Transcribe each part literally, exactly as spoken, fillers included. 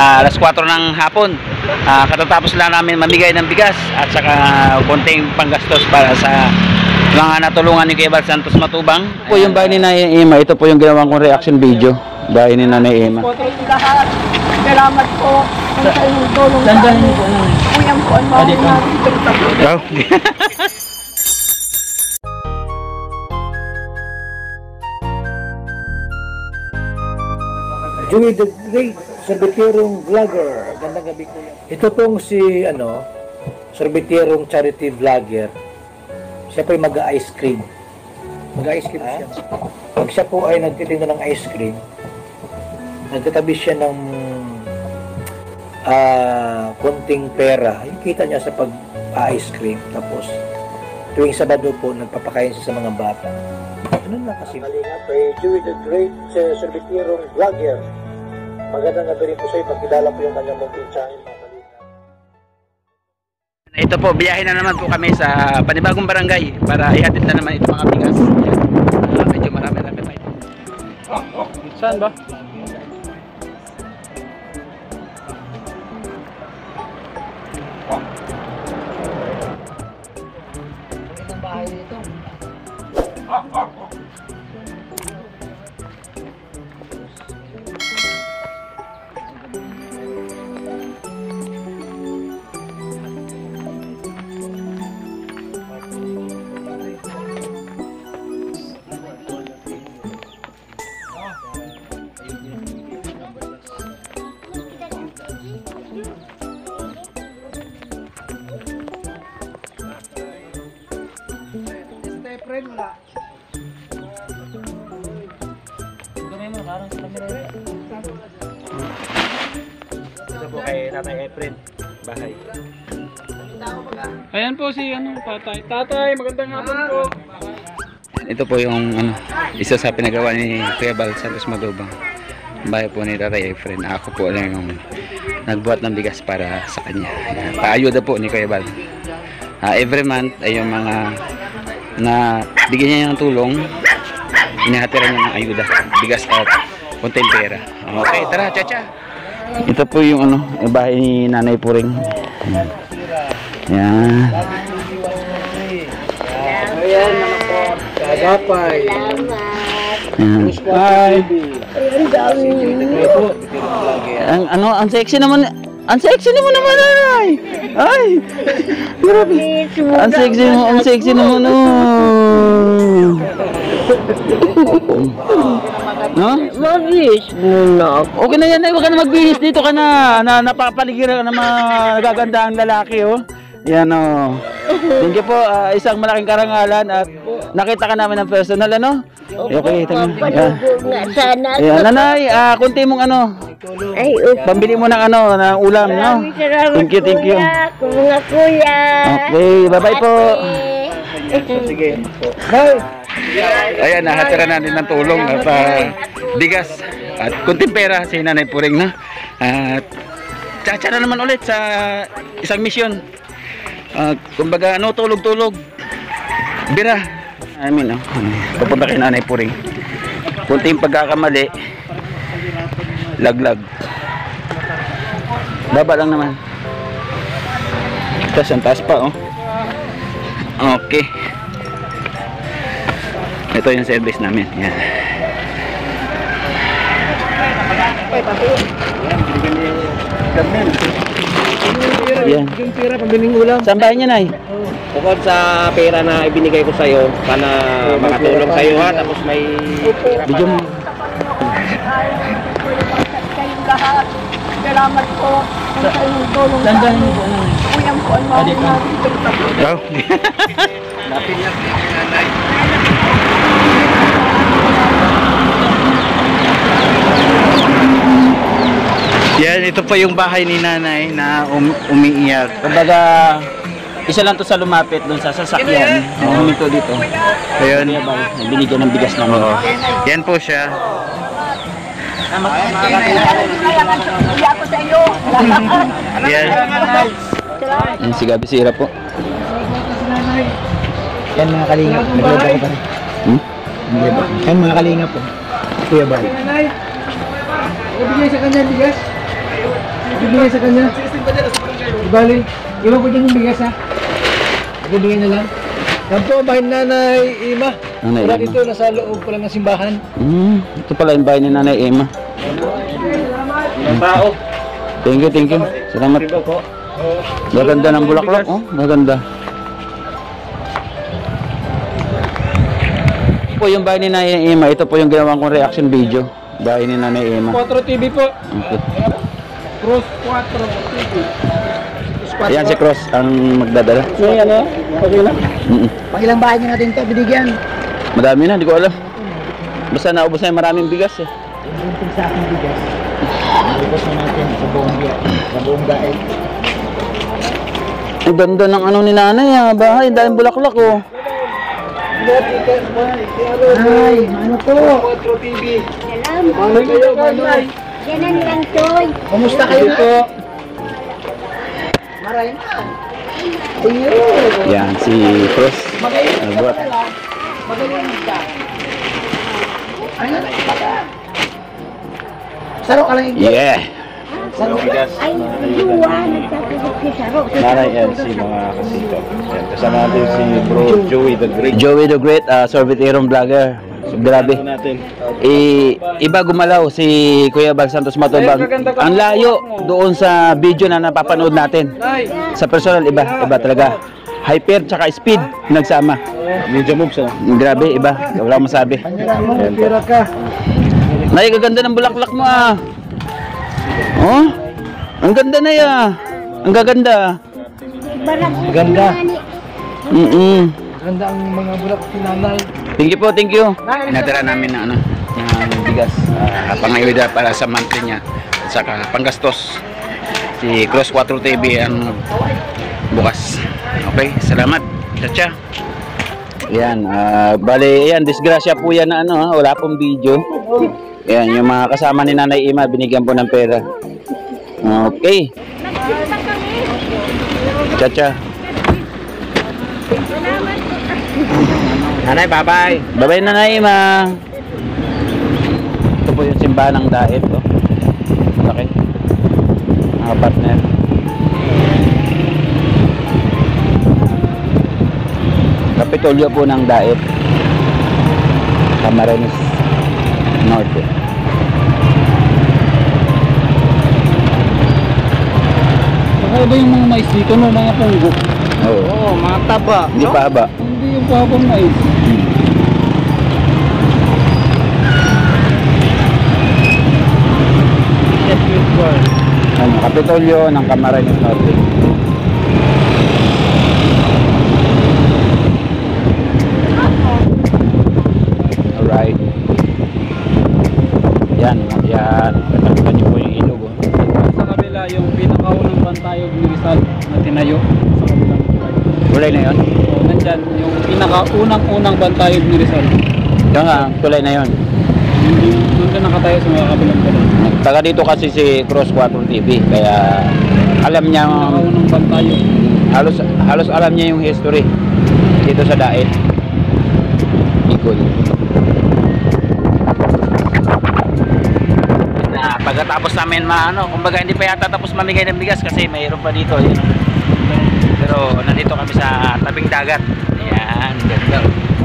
Uh, alas kwatro ng hapon. Uh, katatapos lang namin mamigay ng bigas at saka konting panggastos para sa mga natulungan ni Kuya Bal Santos Matubang. Ito po yung bahay ni Nanay Emma. Ito po yung ginawa kong reaction video. Bahay ni Nanay Emma. Salamat po sa inyong tulong sa amin. Kuyang po ang mahal natin. Joey the Great, sorbiterong vlogger. Gandang gabi ko. Ito pong si, ano, sorbiterong charity vlogger. Siya po ay mag-ice cream. Mag-ice cream siya. Pag siya po ay nagtitinda ng ice cream, nagtatabi siya ng uh, konting pera. Yung kita niya sa pag-ice cream. Tapos, tuwing Sabado po, nagpapakain siya sa mga bata. Ganun lang kasi. Malinga po, Joey the Great, sorbiterong vlogger. Magandang gabi rin po sa iyo. Pagkilala po yung kanyang munting channel. Ito po, biyahe na naman po kami sa panibagong barangay para ihatid na naman itong mga bigas. Uh, medyo marami-rami pa ito. Saan ba? Ang bahay nito. Friend wala. Gamay mo karang sa camera. Ito po kay Tatay Efren, bahay. Ayan po si ano, tatay. Tatay, magandang hapon po. Ito po yung ano, isa sa pinagawa ni Kuya Bal Santos Matubang. Bahay po ni Tatay Efren. Ako po lang yung nagbuhat ng bigas para sa kanya. Paayuda po ni Kuya Bal. Uh, every month ay yung mga na bigyan niya ng tulong, inihatiran niya ng ayuda, bigas at konting pera. Okay, tara, chacha. Ito po yung ano, bahay ni Nanay Puring. Yan. Ayan, mga po. Kagapay. Hi. Ang ano, ang sexy naman. Ang sexy naman naman, ay! Ay! Grabe! Ang sexy mo, ang sexy naman, oh! No? Mabihis muna ako. Okay na yan, ay, huwag ka na magbihis. Dito ka na, na napapaligiran ka ng mga nagagandahang lalaki, oh. Yan, oh. Thank you po, uh, isang malaking karangalan at nakita ka namin ng personal, ano? Okay, thank you. Yan. Sana. Ayan, nanay, uh, kunti mong ano, Ay, uh, pambili mo ng ano, ng ulam, no? Thank you, thank you. Mga kuya. Okay, bye-bye po. Sige po. Bye! Ayan, nahatira natin ng tulong at uh, bigas at kunting pera si Nanay Puring, na. At tsacha na naman ulit sa isang misyon. Uh, kumbaga, ano, tulog-tulog. Bira. I mean, oh, pupunta kay Nanay Puring. Kunting pagkakamali. Laglag. Baba lang naman. Tapos ang taas pa, oh. Okay. Ito yung service namin. Yan. Yan. Yung pera pambiling ulam. Saan bahay niya, Nay? Bukod sa pera na ibinigay ko sa iyo, sana makatulong sa iyo, ha, tapos may Video mo. Lahat. Salamat po sa inyong tulong sa amin. Kuyang po ang mahal natin. Wow. Yan, ito pa yung bahay ni Nanay na um umiiyak. Kumbaga, isa lang to sa lumapit doon sa sasakyan. Huminto dito. Ayun, binigyan ng bigas namin. Oo. Yan po siya. Kaya ko sa iyo. Yan. Yan si Gabi Sira po. Yan mga kalinga. Nagloba ko pa rin. Hmm? Yan mga kalinga po. Kuya Bal. Ibigay sa kanya bigas. magbigay sa kanya. Bali, iwan ko dyan yung bigas ha. Magbibigay na lang. Yan po, bahay ni Nanay Ima. Nanay Wala Ima. dito, nasa loob ko lang ng simbahan. Hmm, ito pala yung bahay ni Nanay Emma. Tao. Thank you, thank you. Salamat. Gaganda ng bulaklak, oh. Gaganda. Ito po yung bahay ni Nanay Emma. Ito po yung ginawa kong reaction video. Bahay ni Nanay Emma. Quattro T V po. Okay. Cross Quattro T V. Ayan si Cross ang magdadala. So yan o. Okay lang. Mm-mm. Pang ilang bahay niya natin ito, binigyan. Madami na, di ko alam. Basta naubos na yung maraming bigas eh. Yung sa aking bigas. Bigas na natin sa buong sa buong daig. Ang ganda ng ano ni Nanay ah. Bahay, dahil bulaklak oh. Ay, ano to? Salamat. Yan lang, Toy. Kumusta kayo po? Maray na. Ayun. Yan, si Cross. Nagbuhat. Magaling ka. Ano? Saro ka lang yung Yeah! saro. Ay, yuwa, nagtatulog si Saro. Nanay L C mga kasito. Yan, kasama natin si Bro Joey the Great. Joey the Great, uh, Sorbiterong vlogger. Grabe. Natin. I, iba gumalaw si Kuya Bal Santos Matubang. Ang layo doon sa video na napapanood natin. Sa personal, iba. Iba talaga. Hyper tsaka speed nagsama. Ninja moves ah. Grabe, iba. Wala akong masabi. Ano, pira ka. Nay, gaganda ng bulaklak mo ah. Oh? Ang ganda na ya. Ang gaganda. Ganda. Mm-mm. Ganda ang mga bulak si Nanay. Thank you po, thank you. Natira namin ng ano, ng bigas. Uh, pangayuda para sa monthly niya. At saka panggastos. Si Cross Quattro T V ang bukas. Okay, salamat. Chacha. Yan, uh, bale, yan, disgrasya po yan na ano, ha? Wala pong video. Yan, yung mga kasama ni Nanay Ima, binigyan po ng pera. Okay. Chacha. Nanay, bye-bye. Bye-bye Nanay Ima. Ito po yung simbahan ng Daet, oh. Malaki. Mga partner. Kapitolyo po ng Daet. Camarines Norte. Baka ba yung mga mais dito no, mga punggo? Oo. Oo, mga taba. Hindi pa haba. Hindi yung pahapong mais. Ano, Kapitolyo ng Camarines Norte. Alright. Yan, yan. Pagkakita niyo po yung ilog. Oh. Sa kabila yung pinakaunang bantayog ni Rizal na tinayo sa kabilang tulay. Tulay na yun? So, nandyan yung pinakaunang-unang bantayog ni Rizal. Yung nga, tulay na yun. Doon ka nakatayo sa mga kabilang tulay. Taga dito kasi si Cross Quattro T V, kaya alam niya, Pinakaunang bantayog. halos, halos alam niya yung history dito sa Daet. Ikol. Na pagkatapos namin maano, kumbaga hindi pa yata tapos mamigay ng bigas kasi mayroon pa dito. Yun. Pero nandito kami sa tabing dagat. Ayan, ganda.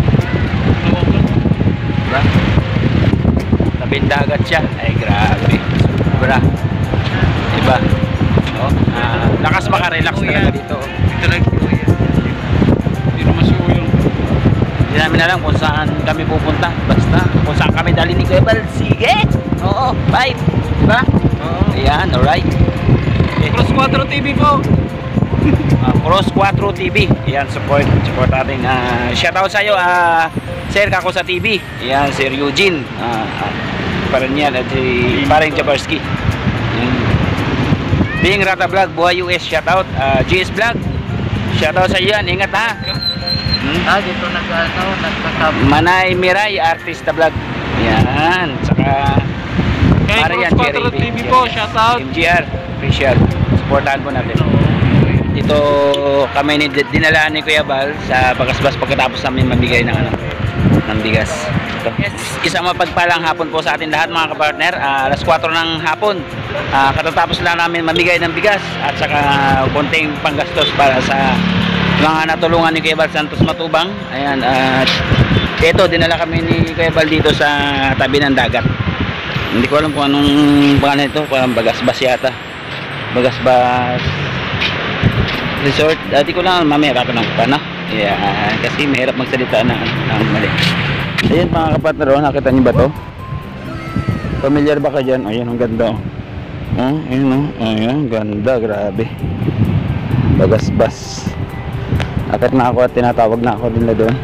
Diba? Tabing dagat siya. Ay grabe. Sobra. Diba? Oh, ah, lakas makarelax talaga dito. Ito lang. Hindi naman siya yung Hindi namin alam kung saan kami pupunta. Basta kung saan kami dali ni Kuya Bal. Sige! Oo, bye! Diba? Oo. Ayan, alright. Okay. Cross Quattro T V po. Uh, Cross Quattro T V. Ayan, support. Support natin. Uh, shoutout sa iyo, uh, Sir Kako sa T V. Ayan, Sir Eugene. Uh, uh, parang yan. At si parang Jabarski. Ayan. Bing Rata Vlog, Buhay U S. Shoutout. Uh, G S Vlog. Shoutout sa iyo yan. Ingat ha. Hmm? Ah, dito nag-ano, nagkakab. Manay Miray, Artista Vlog. Ayan. Saka Kay Marian, Cross Quattro Jerry, T V po, shout out. M G R. Official. Supportahan po natin. Dito kami ni dinala ni Kuya Bal sa Bagasbas pagkatapos namin mamigay ng ano ng bigas. dito. Isang mapagpalang hapon po sa atin lahat mga kapartner. Uh, alas kwatro ng hapon. Uh, katatapos lang namin mamigay ng bigas at saka konting panggastos para sa mga natulungan ni Kuya Bal Santos Matubang. Ayan, at uh, ito dinala kami ni Kuya Bal dito sa tabi ng dagat. Hindi ko alam kung anong pangalan ito, parang Bagasbas yata. Bagasbas Resort. Dati ko lang mamaya ako ng pana. Yeah, kasi mahirap magsalita na ng mali. Ayan mga kapatner, oh, nakita niyo ba to? Familiar ba ka dyan? Ayan, ang ganda oh. Oh, ayan oh. Ayan, ganda, grabe. Bagasbas. Akit na ako at tinatawag na ako din na doon.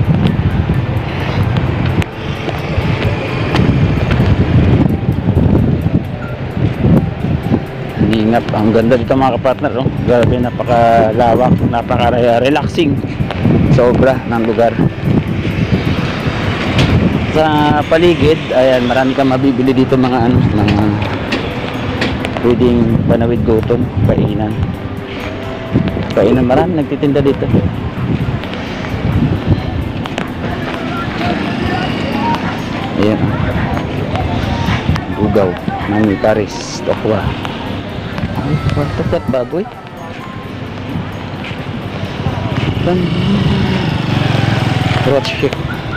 Ingat, ang ganda dito mga kapartner, oh. Grabe, napakalawak, napaka-relaxing. Sobra ng lugar. Sa paligid, ayan, marami kang mabibili dito mga ano, mga pwedeng panawid gutom, kainan. Kainan, marami nagtitinda dito. Ayan. Bugaw, Mami Paris, Tokwa. Ay, what baboy? Rot shake.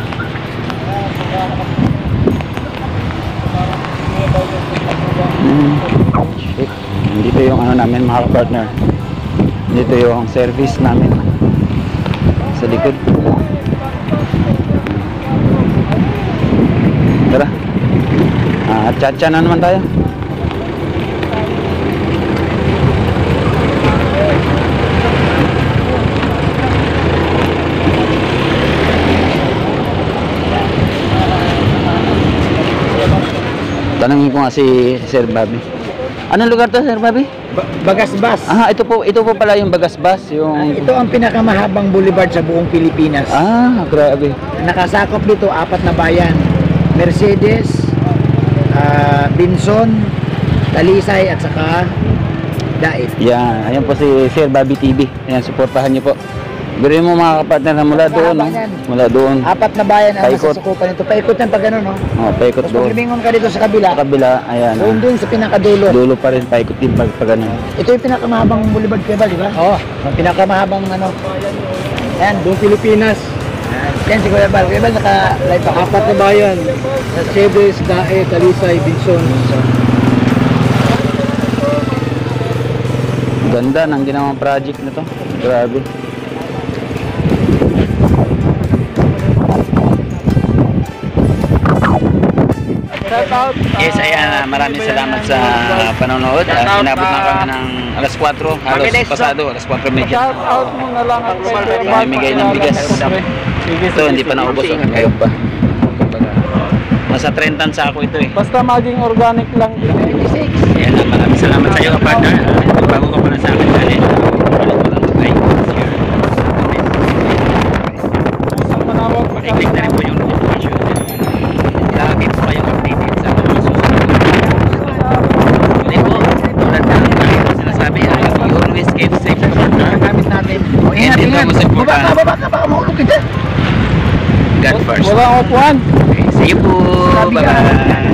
Mm, shake. Dito yung ano namin mga partner. Dito yung service namin sa likod. Tara. Ah, chacha na naman tayo. Tanungin ko nga si Sir Bobby. Anong lugar to, Sir Bobby? Ba- Bagasbas. Ah, ito po, ito po pala yung Bagasbas, yung Ito ang pinakamahabang boulevard sa buong Pilipinas. Ah, grabe. Nakasakop dito apat na bayan. Mercedes, ah, Binson, Talisay at saka Dait. Yan, ayan po si Sir Bobby T V. Ayan, suportahan niyo po. Biruin mo mga kapatner na mula doon, no? Mula doon. Apat na bayan ang Paikot. nasusukupan nito. Paikot yan pag ano, no? Oh, paikot Tapos doon. pag lumingon ka dito sa kabila, Sa kabila, ayan. doon ah. dun sa pinakadulo. Dulo pa rin, paikot din pag, pag ano. Ito yung pinakamahabang boulevard kaya ba, di ba? Oo. Ang pinakamahabang ano. Yan, buong Pilipinas. Yan si Kuya Bal. Kuya Bal, naka-live ako. Apat na bayan. Mercedes, Dae, Talisay, Binson. Ganda ng ginawang project na to. Grabe. Yes, ayan, maraming salamat sa panonood. Uh, inabot na kami ng alas kwatro, halos pasado, alas kwatro medya. Shout out mo na lang at Mamimigay ng bigas. Ito, hindi pa naubos. Oh. Ngayon pa. Nasa thirty sa ako ito eh. Basta maging organic lang. Ayan, maraming salamat sa iyo, partner. Uh, bago ka pala sa akin, dali. Ulit mo lang mag-like, share, comment. Isang manawag I-click na rin po yung notification. Lagi po kayong updated sa mga susunod. Ulit po, tulad na ang sinasabi, uh, you always keep safe. Gamit natin. O, ingat, ingat. Baba ka, baba ka, baka maulog ka dyan. God first. Walang upuan. Okay, see you po. Bye-bye.